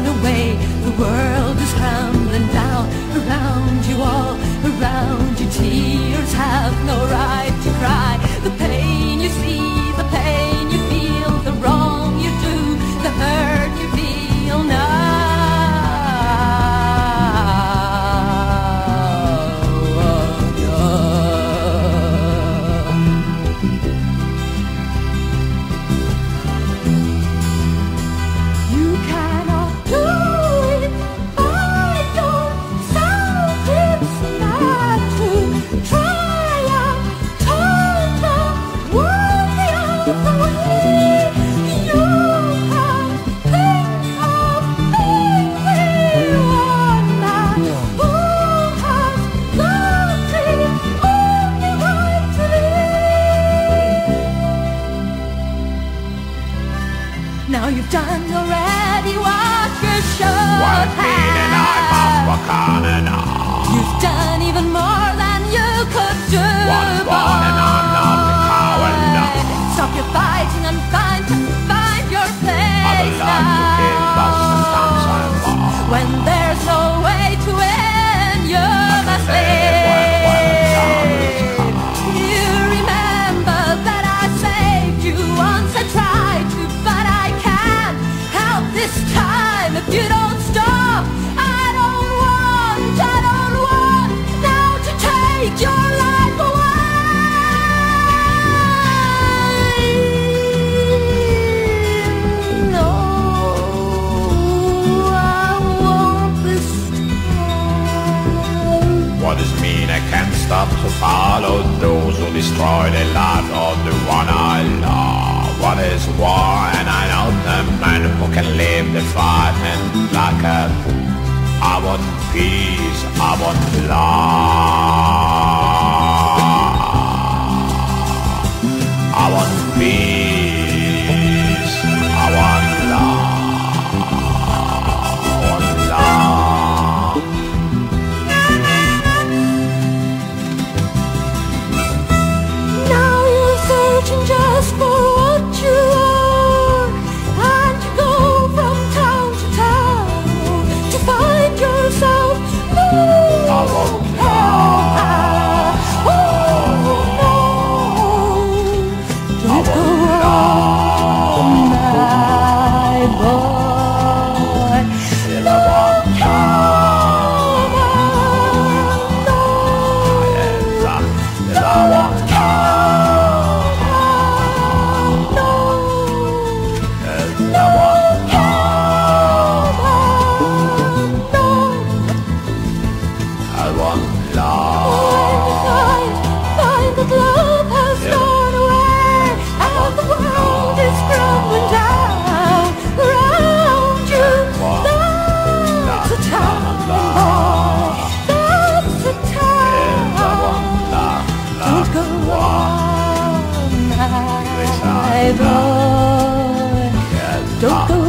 away. The world is crumbling down around you all, around you. Tears have no right to cry. The pain you see, the pain you feel, the wrong you do, the hurt you feel now. Now you've done already what you should have. You've done even more than you could do. Stop your fighting and find your place now. When there's no way to win, you must live. You remember that I saved you once. I tried to, but I can't help this time. If you don't stop, I don't want now to take your life away. No, I want this time. What does it mean I can't stop to follow those who destroy the life of the one I love? What is war? And I know the man who can live the fight and like a I want peace, I want love. I want peace, I want love. I want love. Now you're searching just for what you are, and you go from town to town to find yourself. I want Don't go on, my boy. Don't go